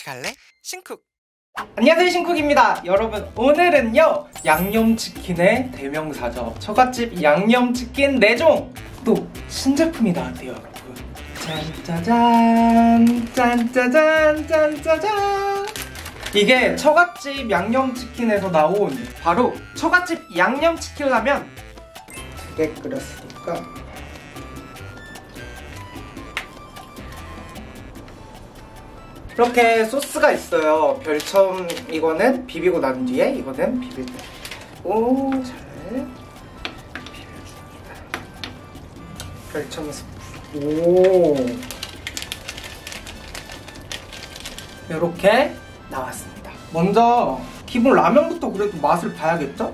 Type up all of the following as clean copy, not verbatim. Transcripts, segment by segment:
어떻게 할래? 신쿡! 안녕하세요, 신쿡입니다. 여러분, 오늘은요 양념치킨의 대명사죠. 처갓집 양념치킨 4종! 또 신제품이 나왔대요, 여러분. 짠짜잔 짠짜잔 짠짜잔. 이게 처갓집 양념치킨에서 나온 바로 처갓집 양념치킨 라면 2개 끓였으니까 이렇게 소스가 있어요. 별첨 이거는 비비고 난 뒤에 이거는 비빌 때 잘 비벼줍니다. 별첨 스프 이렇게 나왔습니다. 먼저 기본 라면부터 그래도 맛을 봐야겠죠?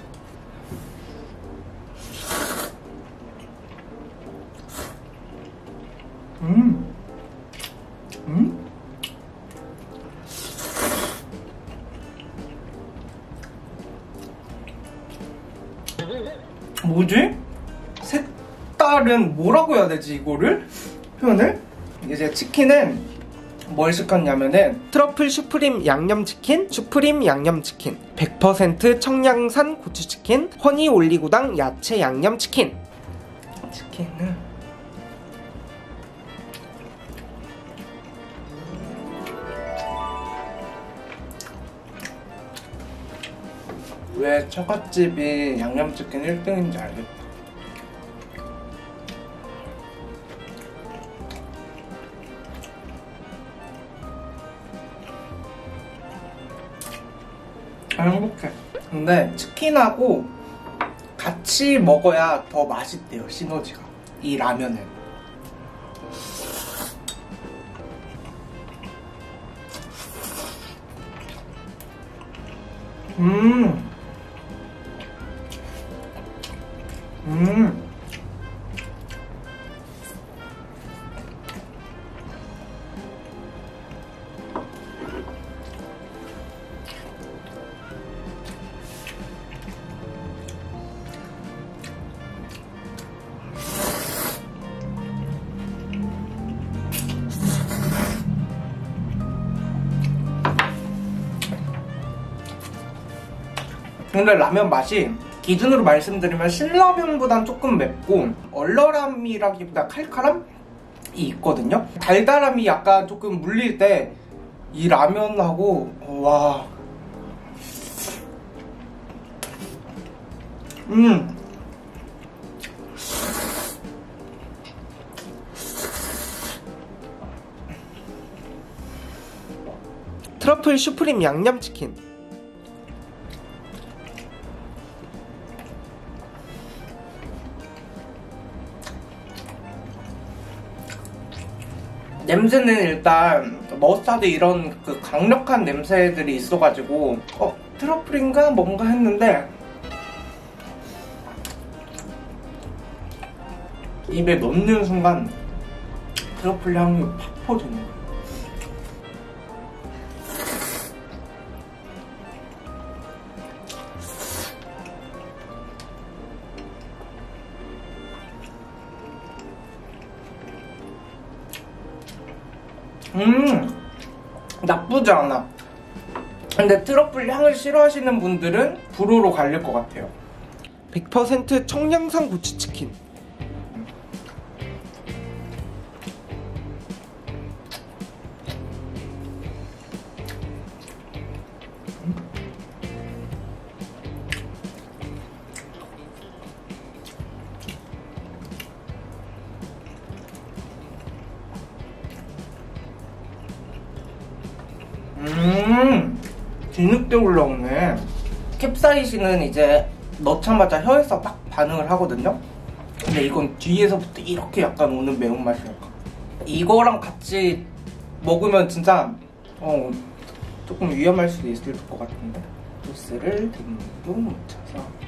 뭐지? 색다른 뭐라고 해야 되지 이거를? 표현을? 이제 치킨은 뭘 시켰냐면은 트러플 슈프림 양념치킨, 슈프림 양념치킨, 100% 청량산 고추치킨, 허니 올리고당 야채 양념치킨. 치킨은 왜 처갓집이 양념치킨 1등인지 알겠다. 행복해. 근데 치킨하고 같이 먹어야 더 맛있대요, 시너지가. 이 라면은. 근데 라면 맛이 기준으로 말씀드리면 신라면보단 조금 맵고 얼얼함이라기보다 칼칼함이 있거든요. 달달함이 약간 조금 물릴 때 이 라면하고 와 트러플 슈프림 양념치킨. 냄새는 일단 머스타드 이런 그 강력한 냄새들이 있어가지고 트러플인가 뭔가 했는데 입에 넣는 순간 트러플 향이 팍 퍼지는 거예요. 나쁘지 않아. 근데 트러플 향을 싫어하시는 분들은 불호로 갈릴 것 같아요. 100% 청량산 고추치킨. 뒤늦게 올라오네. 캡사이신은 이제 넣자마자 혀에서 막 반응을 하거든요. 근데 이건 뒤에서부터 이렇게 약간 오는 매운맛이랄까. 이거랑 같이 먹으면 진짜 조금 위험할 수도 있을 것 같은데. 소스를 듬뿍 묻혀서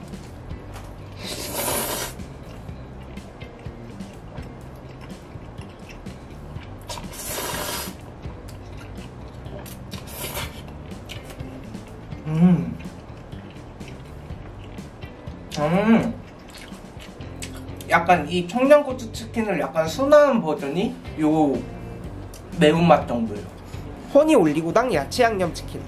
약간 이 청양고추 치킨을 약간 순한 버전이 요 매운맛 정도예요. 허니 올리고당 야채 양념치킨.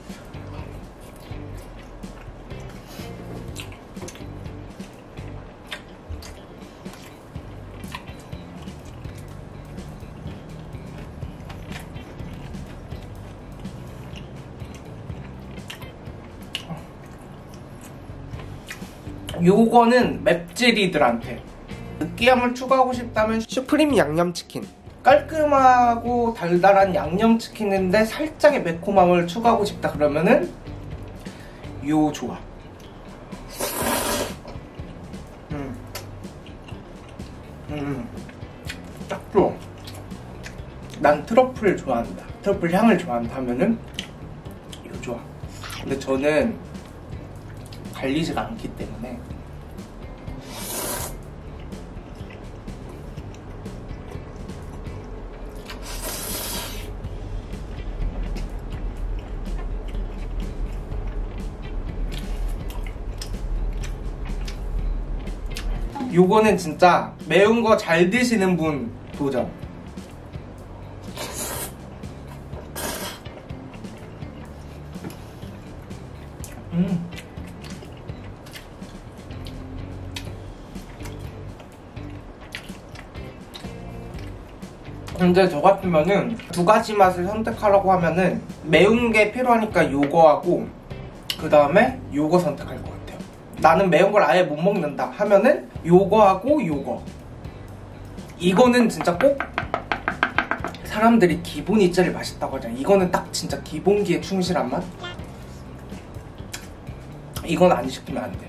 요거는 맵찔이들한테 느끼함을 추가하고 싶다면 슈프림 양념치킨. 깔끔하고 달달한 양념치킨인데 살짝의 매콤함을 추가하고 싶다 그러면은 요 좋아. 딱 좋아. 난 트러플을 좋아한다, 트러플 향을 좋아한다 하면은 요 좋아. 근데 저는 갈리지가 않기 때문에 요거는 진짜 매운 거 잘 드시는 분 도전. 근데 저 같으면은 두 가지 맛을 선택하라고 하면은 매운 게 필요하니까 요거하고 그 다음에 요거 선택할 것 같아요. 나는 매운 걸 아예 못 먹는다 하면은 요거하고 요거. 이거는 진짜 꼭 사람들이 기본이 제일 맛있다고 하잖아. 이거는 딱 진짜 기본기에 충실한 맛? 이건 안 시키면 안 돼.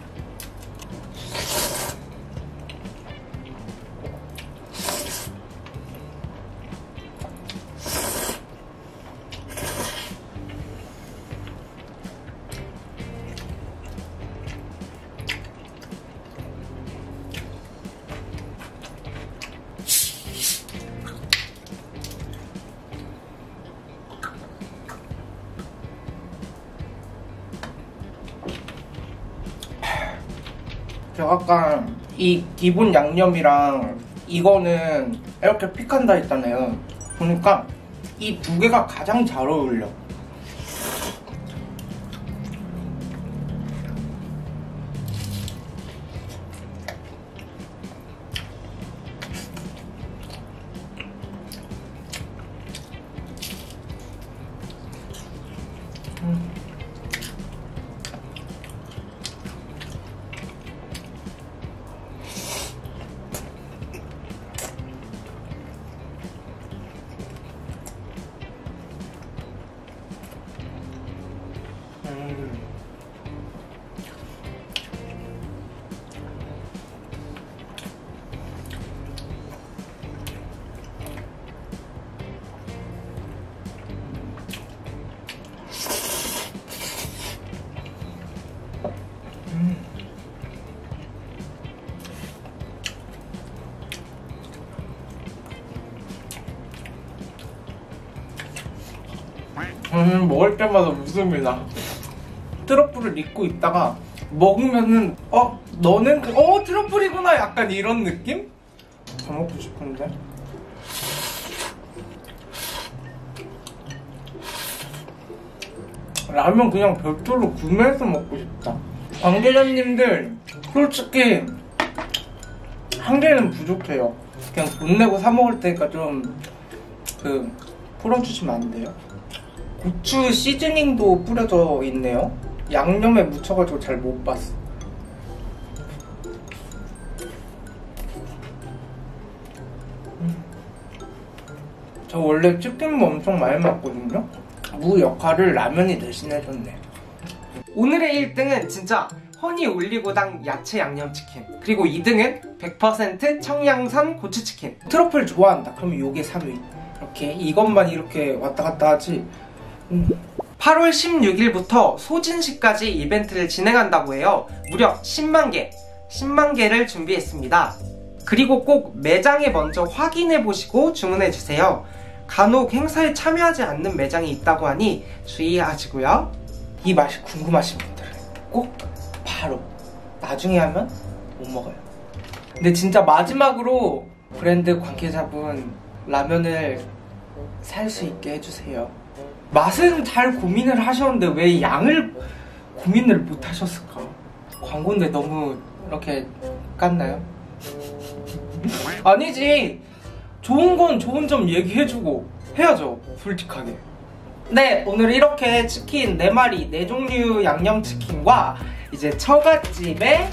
제가 아까 이 기본 양념이랑 이거는 이렇게 픽한다 했잖아요. 보니까 이 두 개가 가장 잘 어울려. 먹을 때마다 웃음이 나. 트러플을 잊고 있다가 먹으면은 너는 트러플이구나 약간 이런 느낌? 더 먹고 싶은데. 라면 그냥 별도로 구매해서 먹고 싶다. 관계자님들 솔직히 한 개는 부족해요. 그냥 돈 내고 사 먹을 테니까 좀 풀어주시면 안 돼요? 고추 시즈닝도 뿌려져 있네요. 양념에 묻혀가지고 잘 못 봤어. 저 원래 치킨무 엄청 많이 먹거든요. 무 역할을 라면이 대신해줬네. 오늘의 1등은 진짜 허니 올리고당 야채 양념치킨, 그리고 2등은 100% 청양산 고추치킨. 트러플 좋아한다 그러면 요게 3위. 이렇게 이것만 이렇게 왔다 갔다 하지. 8월 16일부터 소진시까지 이벤트를 진행한다고 해요. 무려 10만 개를 준비했습니다. 그리고 꼭 매장에 먼저 확인해보시고 주문해주세요. 간혹 행사에 참여하지 않는 매장이 있다고 하니 주의하시고요. 이 맛이 궁금하신 분들은 꼭 바로 나중에 하면 못 먹어요. 근데 진짜 마지막으로 브랜드 관계자분 라면을 살 수 있게 해주세요. 맛은 잘 고민을 하셨는데 왜 양을 고민을 못 하셨을까? 광고인데 너무 이렇게 깠나요? 아니지. 좋은 건 좋은 점 얘기해주고 해야죠, 솔직하게. 네, 오늘 이렇게 치킨 4마리 4종류 양념치킨과 이제 처갓집의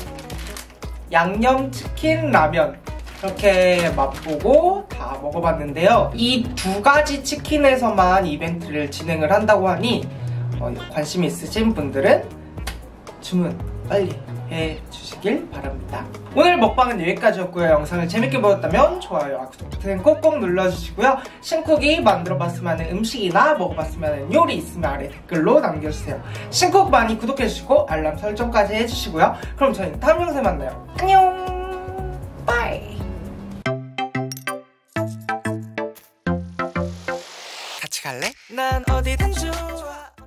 양념치킨 라면 이렇게 맛보고 다 먹어봤는데요. 이 2가지 치킨에서만 이벤트를 진행을 한다고 하니 관심 있으신 분들은 주문 빨리 해주시길 바랍니다. 오늘 먹방은 여기까지였고요. 영상을 재밌게 보셨다면 좋아요와 구독 버튼 꼭꼭 눌러주시고요. 신쿡이 만들어봤으면 하는 음식이나 먹어봤으면 하는 요리 있으면 아래 댓글로 남겨주세요. 신쿡 많이 구독해주시고 알람 설정까지 해주시고요. 그럼 저희는 다음 영상에 만나요. 안녕. 바이. 같이 갈래? 난 어디든 좋아.